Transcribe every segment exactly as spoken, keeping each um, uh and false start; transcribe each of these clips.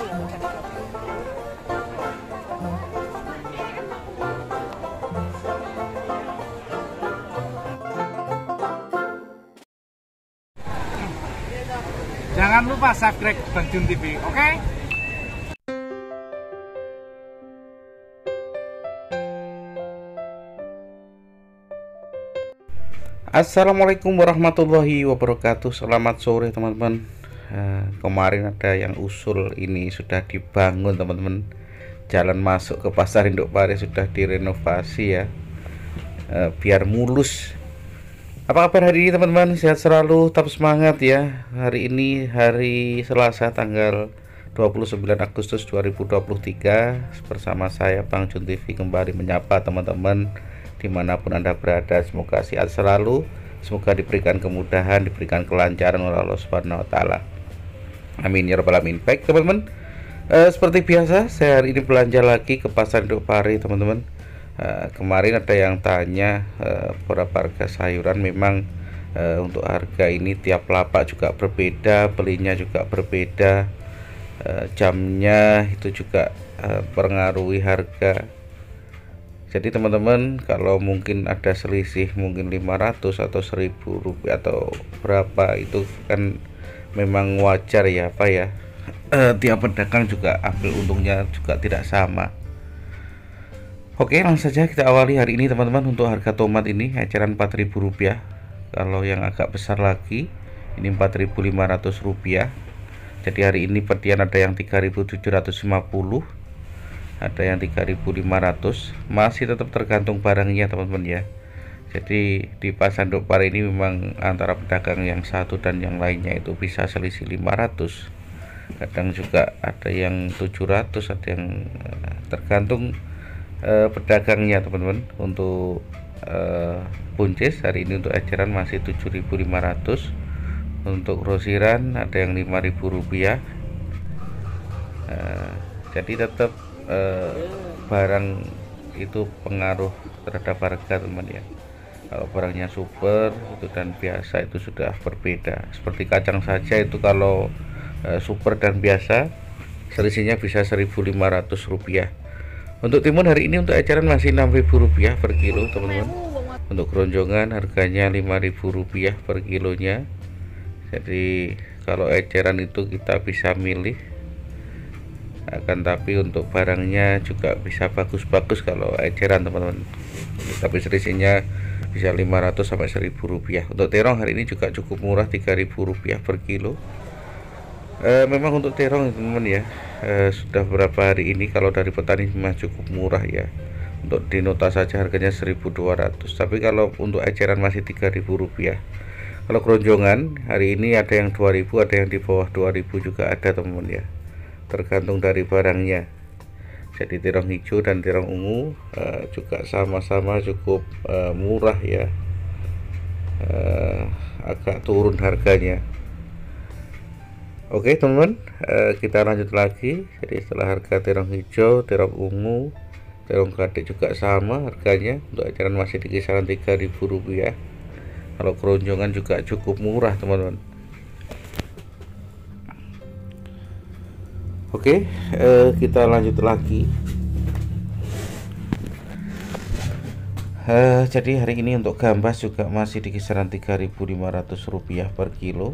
Jangan lupa subscribe Bang Jun T V, oke? Okay? Assalamualaikum warahmatullahi wabarakatuh. Selamat sore teman-teman. uh, Kemarin ada yang usul ini sudah dibangun teman-teman. Jalan masuk ke pasar induk pari sudah direnovasi ya, uh, biar mulus. Apa kabar hari ini teman-teman? Sehat selalu, tetap semangat ya. Hari ini hari Selasa tanggal dua puluh sembilan Agustus dua ribu dua puluh tiga. Bersama saya Bang Jun T V kembali menyapa teman-teman dimanapun Anda berada. Semoga sehat selalu, semoga diberikan kemudahan, diberikan kelancaran oleh Allah Subhanahu wa taala. Amin ya rabbal alamin. Baik teman-teman, eh, seperti biasa saya hari ini belanja lagi ke pasar induk pari teman-teman. Uh, kemarin ada yang tanya uh, berapa harga sayuran. Memang uh, untuk harga ini tiap lapak juga berbeda, belinya juga berbeda, uh, jamnya itu juga uh, mempengaruhi harga. Jadi teman-teman, kalau mungkin ada selisih mungkin lima ratus atau seribu rupiah atau berapa, itu kan memang wajar ya Pak ya. Uh, tiap pedagang juga ambil untungnya juga tidak sama. Oke, langsung saja kita awali hari ini teman-teman. Untuk harga tomat ini eceran empat ribu rupiah. Kalau yang agak besar lagi ini empat ribu lima ratus rupiah. Jadi hari ini pedian ada yang tiga ribu tujuh ratus lima puluh, ada yang tiga ribu lima ratus. Masih tetap tergantung barangnya teman-teman ya. Jadi di pasar induk pari ini memang antara pedagang yang satu dan yang lainnya itu bisa selisih lima ratus. Kadang juga ada yang tujuh ratus, ada yang tergantung Uh, pedagangnya teman-teman. Untuk uh, buncis hari ini untuk eceran masih tujuh ribu lima ratus. Untuk grosiran ada yang lima ribu rupiah. uh, jadi tetap uh, barang itu pengaruh terhadap harga teman ya. Kalau barangnya super itu dan biasa itu sudah berbeda. Seperti kacang saja itu kalau uh, super dan biasa selisihnya bisa seribu lima ratus rupiah. Untuk timun hari ini untuk eceran masih enam ribu rupiah per kilo teman-teman. Untuk keronjongan harganya lima ribu rupiah per kilonya. Jadi kalau eceran itu kita bisa milih, akan tapi untuk barangnya juga bisa bagus-bagus kalau eceran teman-teman. Tapi selisihnya bisa lima ratus sampai seribu rupiah. Untuk terong hari ini juga cukup murah, tiga ribu rupiah per kilo. E, memang untuk terong teman-teman ya, e, sudah beberapa hari ini kalau dari petani memang cukup murah ya. Untuk di nota saja harganya seribu dua ratus, tapi kalau untuk eceran masih tiga ribu rupiah. Kalau keronjongan hari ini ada yang dua ribu, ada yang di bawah dua ribu juga ada teman-teman ya, tergantung dari barangnya. Jadi terong hijau dan terong ungu e, juga sama-sama cukup e, murah ya, e, agak turun harganya. Oke teman-teman, uh, kita lanjut lagi. Jadi setelah harga terong hijau, terong ungu, terong gading juga sama harganya. Untuk eceran masih di kisaran tiga ribu rupiah. Kalau keronjongan juga cukup murah teman-teman. Oke, uh, kita lanjut lagi. Uh, jadi hari ini untuk gambas juga masih di kisaran tiga ribu lima ratus rupiah per kilo.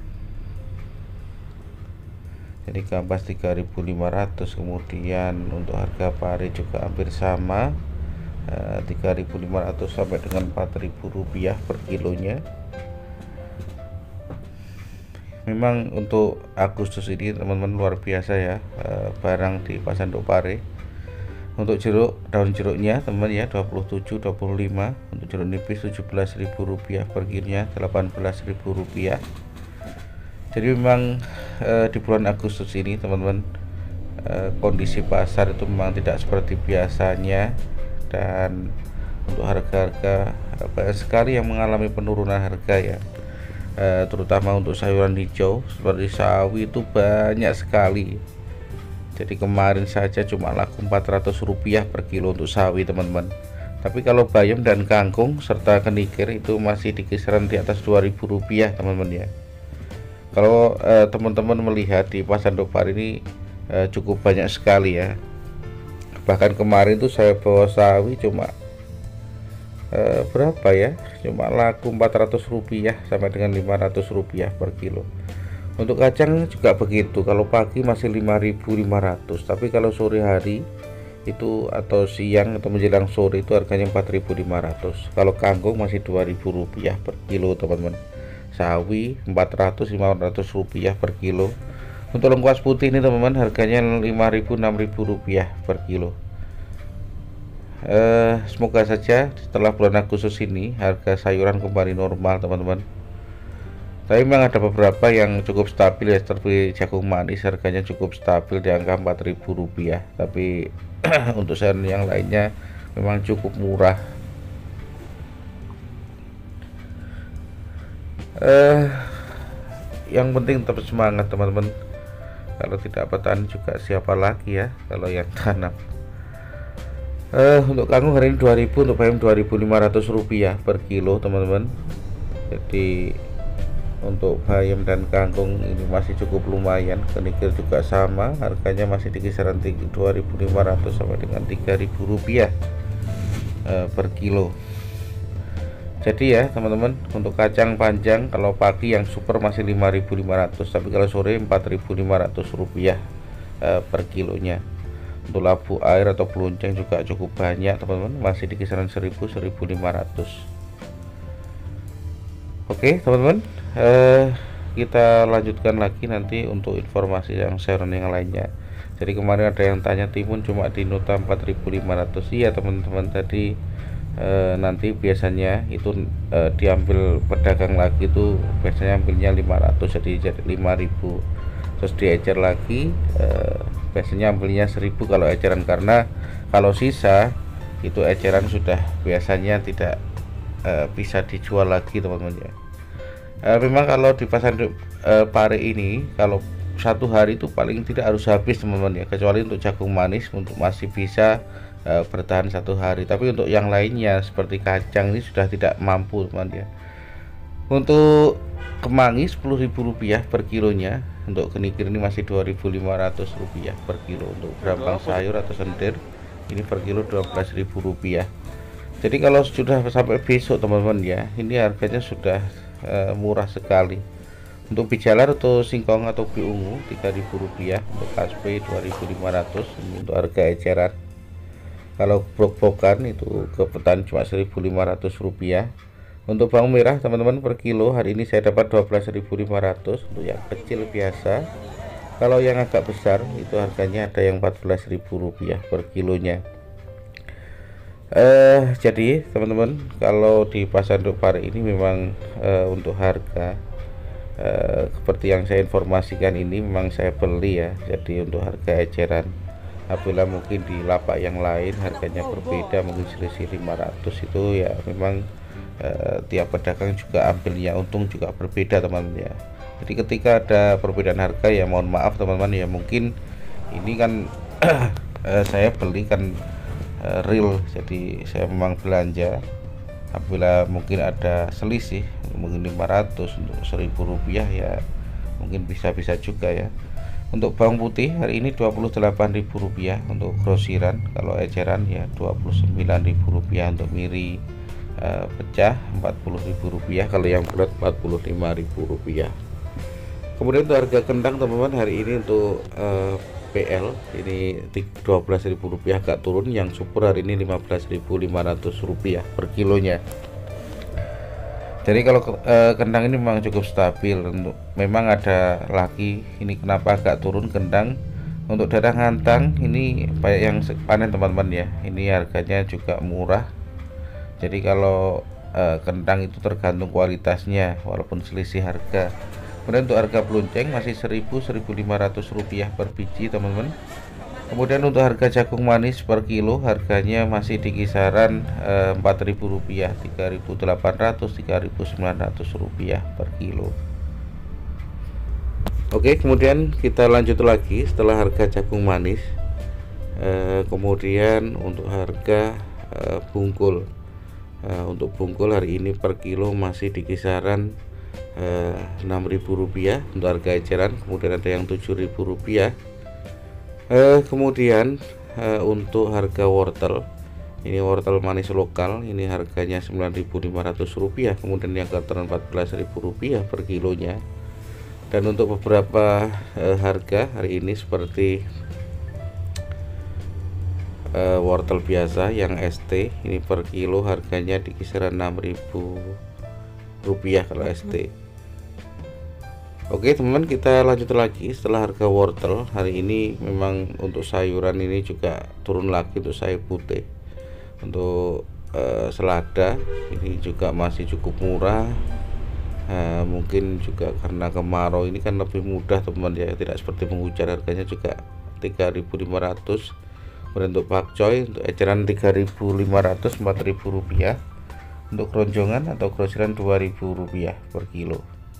Jadi gambas tiga ribu lima ratus. Kemudian untuk harga pari juga hampir sama, eh, tiga ribu lima ratus sampai dengan empat ribu rupiah per kilonya. Memang untuk Agustus ini teman-teman luar biasa ya, eh, barang di pasar induk pari. Untuk jeruk, daun jeruknya teman ya dua puluh tujuh, dua puluh lima. Untuk jeruk nipis tujuh belas ribu rupiah per kilonya, delapan belas ribu rupiah. Jadi memang e, di bulan Agustus ini teman-teman, e, kondisi pasar itu memang tidak seperti biasanya. Dan untuk harga-harga banyak sekali yang mengalami penurunan harga ya, e, terutama untuk sayuran hijau seperti sawi itu banyak sekali. Jadi kemarin saja cuma laku empat ratus rupiah per kilo untuk sawi teman-teman. Tapi kalau bayam dan kangkung serta kenikir itu masih di kisaran di atas dua ribu rupiah teman-teman ya. Kalau eh, teman-teman melihat di pasar induk pari ini uh, cukup banyak sekali ya. Bahkan kemarin tuh saya bawa sawi cuma uh, berapa ya, cuma laku empat ratus rupiah sampai dengan lima ratus rupiah per kilo. Untuk kacang juga begitu, kalau pagi masih lima ribu lima ratus, tapi kalau sore hari itu atau siang atau menjelang sore itu harganya empat ribu lima ratus. Kalau kangkung masih dua ribu rupiah per kilo teman-teman. Sawi empat ratus lima ratus rupiah per kilo. Untuk lengkuas putih ini teman-teman harganya lima ribu enam ribu rupiah per kilo. Eh, semoga saja setelah bulan Agustus ini harga sayuran kembali normal teman-teman. Tapi memang ada beberapa yang cukup stabil ya, seperti jagung manis harganya cukup stabil di angka empat ribu rupiah. Tapi untuk sayuran yang lainnya memang cukup murah. Eh, yang penting tetap semangat teman-teman. Kalau tidak petani juga siapa lagi ya kalau yang tanam. Eh, untuk kangkung hari ini dua ribu, untuk bayam dua ribu lima ratus rupiah per kilo teman-teman. Jadi untuk bayam dan kangkung ini masih cukup lumayan. Kenikir juga sama, harganya masih di kisaran dua ribu lima ratus sampai dengan tiga ribu rupiah eh, per kilo. Jadi ya teman-teman, untuk kacang panjang kalau pagi yang super masih lima ribu lima ratus, tapi kalau sore empat ribu lima ratus rupiah eh, per kilonya. Untuk labu air atau pelunceng juga cukup banyak teman-teman, masih di kisaran seribu sampai seribu lima ratus. Oke teman-teman, eh, kita lanjutkan lagi nanti untuk informasi yang sayuran yang lainnya. Jadi kemarin ada yang tanya timun cuma di nota empat ribu lima ratus. Iya teman-teman, tadi eh, nanti biasanya itu eh, diambil pedagang lagi tuh biasanya ambilnya lima ratus, jadi jadi lima ribu. Terus diecer lagi eh, biasanya ambilnya seribu kalau eceran, karena kalau sisa itu eceran sudah biasanya tidak Uh, bisa dijual lagi teman-teman ya. Uh, memang kalau di pasar uh, Pare ini kalau satu hari itu paling tidak harus habis teman-teman ya, kecuali untuk jagung manis untuk masih bisa uh, bertahan satu hari. Tapi untuk yang lainnya seperti kacang ini sudah tidak mampu teman-teman ya. Untuk kemangi sepuluh ribu rupiah per kilonya, untuk kenikir ini masih dua ribu lima ratus rupiah per kilo. Untuk berambang sayur atau sendir ini per kilo dua belas ribu rupiah. Jadi kalau sudah sampai besok teman-teman ya, ini harganya sudah e, murah sekali. Untuk bijalar atau singkong atau biungu tiga ribu rupiah, untuk kaspe dua ribu lima ratus ini untuk harga eceran. Kalau brok-brokan itu ke petani cuma seribu lima ratus rupiah. Untuk bawang merah teman-teman per kilo hari ini saya dapat dua belas ribu lima ratus untuk yang kecil biasa. Kalau yang agak besar itu harganya ada yang empat belas ribu rupiah per kilonya. Eh, jadi teman-teman, kalau di pasar induk Pare ini memang eh, untuk harga eh, seperti yang saya informasikan ini memang saya beli ya. Jadi untuk harga eceran, apabila mungkin di lapak yang lain harganya berbeda, mungkin selisih lima ratus, itu ya memang eh, tiap pedagang juga ambilnya untung juga berbeda teman-teman ya. Jadi ketika ada perbedaan harga ya mohon maaf teman-teman ya, mungkin ini kan eh, saya beli kan real, jadi saya memang belanja. Apabila mungkin ada selisih mungkin lima ratus untuk seribu rupiah ya mungkin bisa-bisa juga ya. Untuk bawang putih hari ini dua puluh delapan ribu rupiah untuk grosiran, kalau eceran ya dua puluh sembilan ribu rupiah. Untuk miri eh, pecah empat puluh ribu rupiah, kalau yang bulat empat puluh lima ribu rupiah. Kemudian untuk harga kentang teman-teman hari ini untuk eh, P L ini dua belas ribu rupiah agak turun, yang super hari ini lima belas ribu lima ratus rupiah per kilonya. Jadi kalau e, kentang ini memang cukup stabil. Untuk memang ada lagi ini kenapa agak turun kentang. Untuk daerah Ngantang ini banyak yang panen teman-teman ya, ini harganya juga murah. Jadi kalau e, kentang itu tergantung kualitasnya walaupun selisih harga. Kemudian untuk harga pelunceng masih seribu sampai seribu lima ratus rupiah per biji teman-teman. Kemudian untuk harga jagung manis per kilo harganya masih di kisaran eh, empat ribu rupiah, tiga ribu delapan ratus, tiga ribu sembilan ratus rupiah per kilo. Oke, kemudian kita lanjut lagi setelah harga jagung manis. Eh, kemudian untuk harga eh, bungkul. Eh, untuk bungkul hari ini per kilo masih di kisaran enam ribu rupiah untuk harga eceran. Kemudian ada yang tujuh ribu rupiah. eh, kemudian eh, untuk harga wortel, ini wortel manis lokal, ini harganya sembilan ribu lima ratus rupiah, kemudian yang carton empat belas ribu rupiah per kilonya. Dan untuk beberapa eh, harga hari ini seperti eh, wortel biasa yang S T, ini per kilo harganya di kisaran enam ribu rupiah kalau S T. Oke teman-teman, kita lanjut lagi. Setelah harga wortel hari ini, memang untuk sayuran ini juga turun lagi untuk sayur putih. Untuk eh, selada ini juga masih cukup murah. Nah, mungkin juga karena kemarau ini kan lebih mudah teman ya, tidak seperti penghujan, harganya juga tiga ribu lima ratus. Kemudian untuk pakcoy, untuk eceran tiga ribu lima ratus, empat ribu rupiah. Untuk keroncongan atau grosiran dua ribu rupiah per kilo.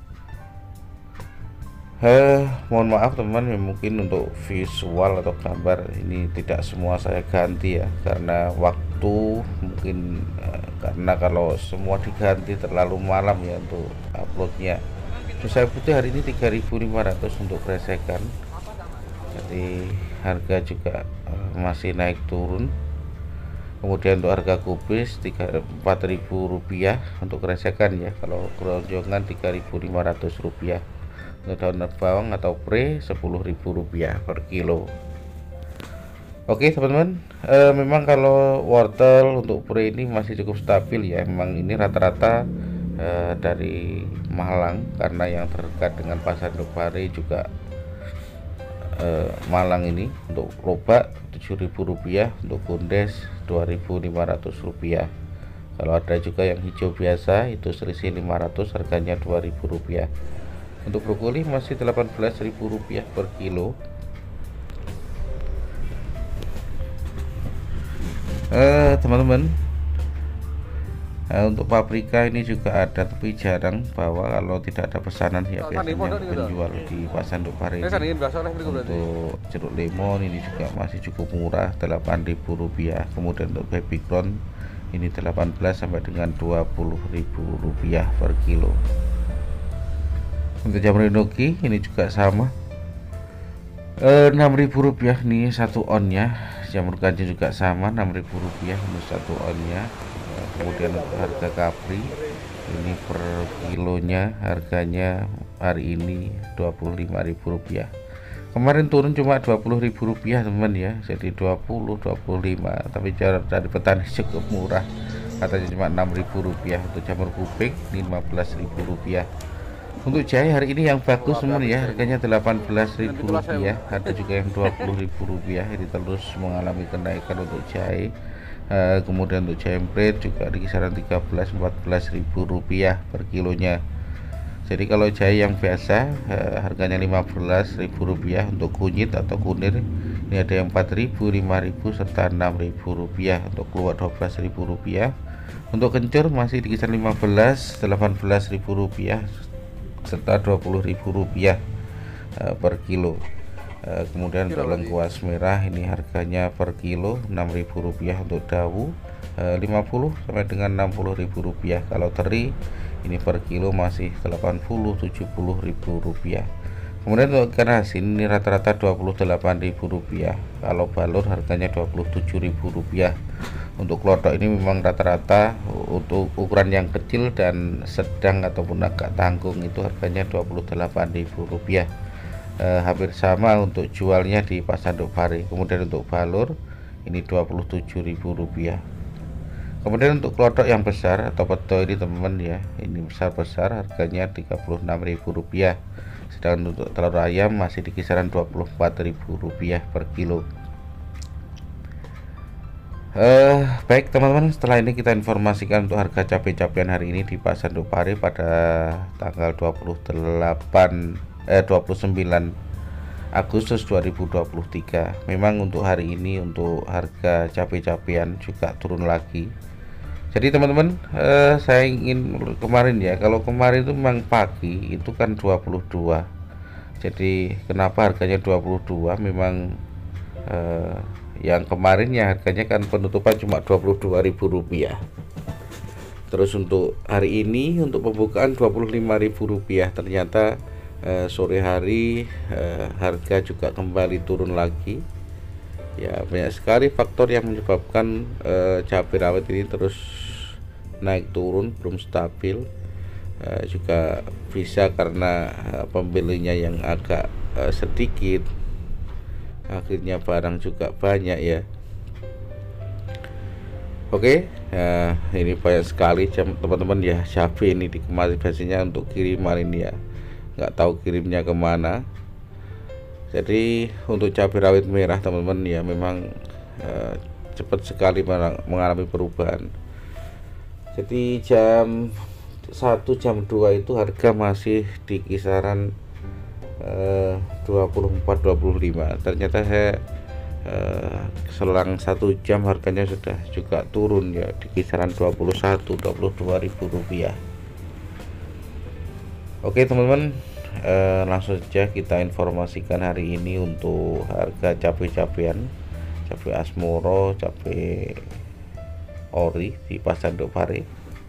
Eh, mohon maaf teman, ya, mungkin untuk visual atau gambar ini tidak semua saya ganti ya, karena waktu mungkin eh, karena kalau semua diganti terlalu malam ya untuk uploadnya. Terus saya putih hari ini tiga ribu lima ratus untuk gesekan, jadi harga juga eh, masih naik turun. Kemudian untuk harga kubis empat ribu rupiah untuk gesekan ya, kalau keroncongan tiga ribu lima ratus rupiah. Untuk daun bawang atau pre sepuluh ribu rupiah per kilo. Oke teman-teman, e, memang kalau wortel untuk pre ini masih cukup stabil ya. Memang ini rata-rata e, dari Malang, karena yang terdekat dengan pasar Induk Pare juga e, Malang ini. Untuk lobak tujuh ribu rupiah, untuk kundes dua ribu lima ratus rupiah. Kalau ada juga yang hijau biasa itu selisih lima ratus, harganya dua ribu rupiah. Untuk brokoli masih delapan belas ribu rupiah per kilo. Eh, teman-teman, eh, untuk paprika ini juga ada, tapi jarang bawa kalau tidak ada pesanan ya, biasanya penjual di pasar Induk Pare. Untuk jeruk lemon ini juga masih cukup murah, delapan ribu rupiah. Kemudian untuk baby corn ini delapan belas sampai dengan dua puluh ribu rupiah per kilo. Untuk jamur inoki ini juga sama, e, enam ribu rupiah nih satu onnya. Jamur kancing juga sama, enam ribu rupiah untuk satu onnya. E, kemudian untuk harga kapri ini per kilonya harganya hari ini dua puluh lima ribu rupiah. Kemarin turun cuma dua puluh ribu rupiah teman ya, jadi dua puluh dua puluh lima, tapi cara dari petani cukup murah, katanya cuma enam ribu rupiah. Untuk jamur kuping ini lima belas ribu rupiah. Untuk jahe hari ini yang bagus teman ya, harganya delapan belas ribu rupiah. Ada juga yang dua puluh ribu rupiah. Ini terus mengalami kenaikan untuk jahe. E, kemudian untuk jahe bread juga di kisaran tiga belas sampai empat belas ribu rupiah per kilonya. Jadi kalau jahe yang biasa e, harganya lima belas ribu rupiah. Untuk kunyit atau kunir ini ada yang empat ribu, lima ribu serta enam ribu rupiah. Untuk keluar dua belas ribu rupiah. Untuk kencur masih di kisaran lima belas, delapan belas ribu rupiah serta dua puluh ribu rupiah uh, per kilo. Uh, kemudian untuk lengkuas merah ini harganya per kilo enam ribu rupiah. Untuk dawu uh, lima puluh sampai dengan enam puluh ribu rupiah. Kalau teri ini per kilo masih delapan puluh sampai tujuh puluh ribu rupiah. Kemudian untuk ikan asin ini rata-rata dua puluh delapan ribu rupiah. Kalau balur harganya dua puluh tujuh ribu rupiah. Untuk klotok ini memang rata-rata untuk ukuran yang kecil dan sedang ataupun agak tanggung itu harganya dua puluh delapan ribu rupiah. E, hampir sama untuk jualnya di pasar Induk Pare. Kemudian untuk balur ini dua puluh tujuh ribu rupiah. Kemudian untuk klotok yang besar atau peto ini teman-teman ya, ini besar-besar harganya tiga puluh enam ribu rupiah. Sedangkan untuk telur ayam masih di kisaran dua puluh empat ribu rupiah per kilo. Uh, baik teman-teman, setelah ini kita informasikan untuk harga cabai-cabean hari ini di pasar Induk Pare pada tanggal dua puluh delapan eh dua puluh sembilan Agustus dua ribu dua puluh tiga. Memang untuk hari ini untuk harga cabai-cabean juga turun lagi. Jadi teman-teman, uh, saya ingin kemarin ya, kalau kemarin itu memang pagi itu kan dua puluh dua. Jadi kenapa harganya dua puluh dua? Memang uh, yang kemarinnya harganya kan penutupan cuma dua puluh dua ribu rupiah. Terus untuk hari ini untuk pembukaan dua puluh lima ribu rupiah. Ternyata eh, sore hari eh, harga juga kembali turun lagi. Ya, banyak sekali faktor yang menyebabkan eh, cabai rawit ini terus naik turun, belum stabil. Eh, juga bisa karena eh, pembelinya yang agak eh, sedikit, akhirnya barang juga banyak ya. Oke, nah, ini banyak sekali teman-teman ya cabai ini dikemas biasanya untuk kiriman ini ya, nggak tahu kirimnya kemana. Jadi untuk cabai rawit merah teman-teman ya memang eh, cepat sekali mengalami perubahan. Jadi jam satu jam dua itu harga masih di kisaran eh, dua puluh empat dua puluh lima. Ternyata saya Uh, selang satu jam harganya sudah juga turun ya di kisaran dua puluh satu dua puluh dua ribu rupiah. Oke teman-teman, uh, langsung saja kita informasikan hari ini untuk harga cabai-cabean, cabai asmoro, cabai ori di pasar Induk Pare.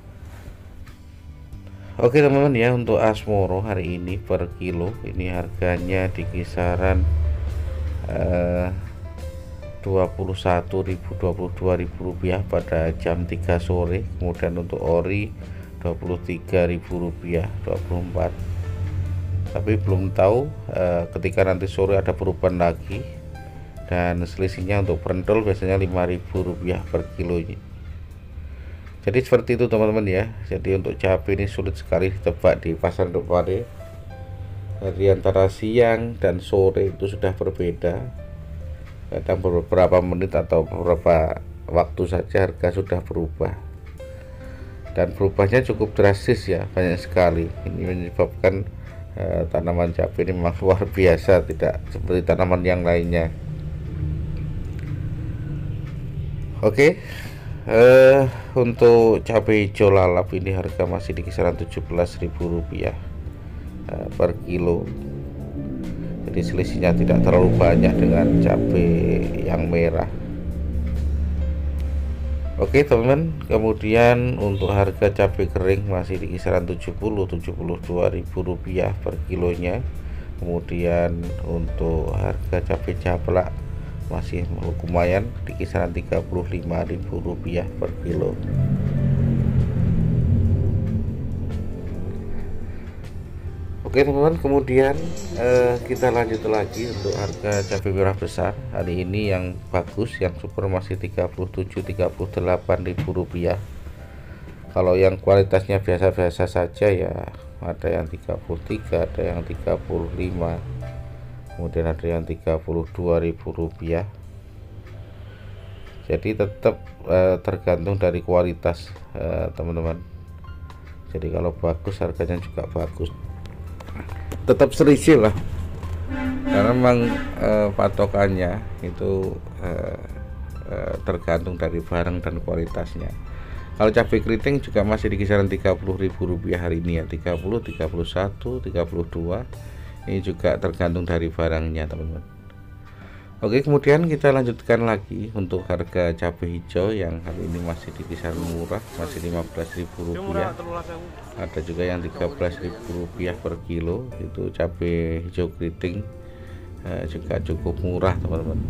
Oke teman-teman ya, untuk asmoro hari ini per kilo ini harganya di kisaran uh, dua puluh satu ribu dua puluh dua ribu rupiah pada jam tiga sore. Kemudian untuk ori dua puluh tiga ribu rupiah dua puluh empat. Tapi belum tahu eh, ketika nanti sore ada perubahan lagi, dan selisihnya untuk pentol biasanya lima ribu rupiah per kilonya. Jadi seperti itu teman-teman ya. Jadi untuk cabai ini sulit sekali ditebak di pasar Induk Pare. Jadi antara siang dan sore itu sudah berbeda. Kadang beberapa menit atau beberapa waktu saja harga sudah berubah, dan berubahnya cukup drastis ya, banyak sekali. Ini menyebabkan eh, tanaman cabai ini memang luar biasa, tidak seperti tanaman yang lainnya. Oke, eh, untuk cabai hijau lalap ini harga masih di kisaran tujuh belas ribu rupiah eh, per kilo. Jadi selisihnya tidak terlalu banyak dengan cabai yang merah. Oke teman-teman, kemudian untuk harga cabai kering masih di kisaran tujuh puluh sampai tujuh puluh dua ribu rupiah per kilonya. Kemudian untuk harga cabai caplak masih lumayan di kisaran tiga puluh lima ribu rupiah per kilo. Oke teman-teman, kemudian eh, kita lanjut lagi untuk harga cabai merah besar hari ini yang bagus, yang super masih tiga puluh tujuh sampai tiga puluh delapan ribu rupiah. Kalau yang kualitasnya biasa-biasa saja ya ada yang tiga puluh tiga, ada yang tiga puluh lima, kemudian ada yang tiga puluh dua ribu rupiah. Jadi tetap eh, tergantung dari kualitas teman-teman. Eh, Jadi kalau bagus harganya juga bagus. Tetap selisih lah, karena memang eh, patokannya itu eh, eh, tergantung dari barang dan kualitasnya. Kalau cabai keriting juga masih di kisaran tiga puluh ribu rupiah hari ini ya, tiga puluh, tiga puluh satu, tiga puluh dua. Ini juga tergantung dari barangnya teman-teman. Oke, kemudian kita lanjutkan lagi untuk harga cabai hijau yang hari ini masih di kisaran murah, masih lima belas ribu rupiah. Ada juga yang tiga belas ribu rupiah per kilo. Itu cabai hijau keriting eh, juga cukup murah teman-teman.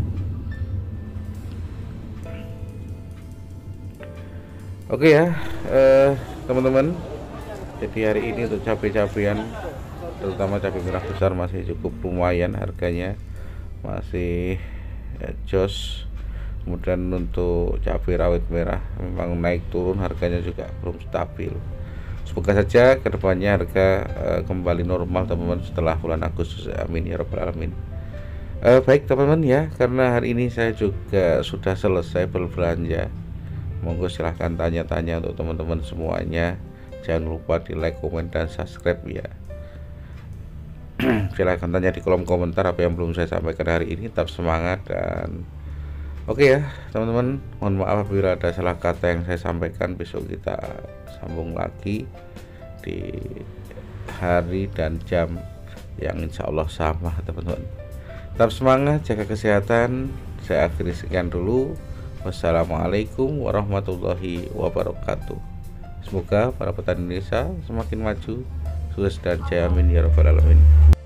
Oke ya eh, teman-teman, jadi hari ini untuk cabai-cabian terutama cabai merah besar masih cukup lumayan harganya, masih ya, jos. Kemudian untuk cabai rawit merah memang naik turun, harganya juga belum stabil. Semoga saja kedepannya harga uh, kembali normal teman-teman setelah bulan Agustus, amin ya rabbal alamin. Uh, baik teman-teman ya, karena hari ini saya juga sudah selesai berbelanja. Monggo silahkan tanya-tanya untuk teman-teman semuanya. Jangan lupa di like, komen, dan subscribe ya. Silahkan tanya di kolom komentar apa yang belum saya sampaikan hari ini. Tetap semangat dan oke ya teman-teman, mohon maaf apabila ada salah kata yang saya sampaikan. Besok kita sambung lagi di hari dan jam yang insya Allah sama teman-teman. Tetap semangat, jaga kesehatan. Saya akhiri sekian dulu. Wassalamualaikum warahmatullahi wabarakatuh. Semoga para petani Indonesia semakin maju Sukses dan jaya, amin ya rabbal alamin.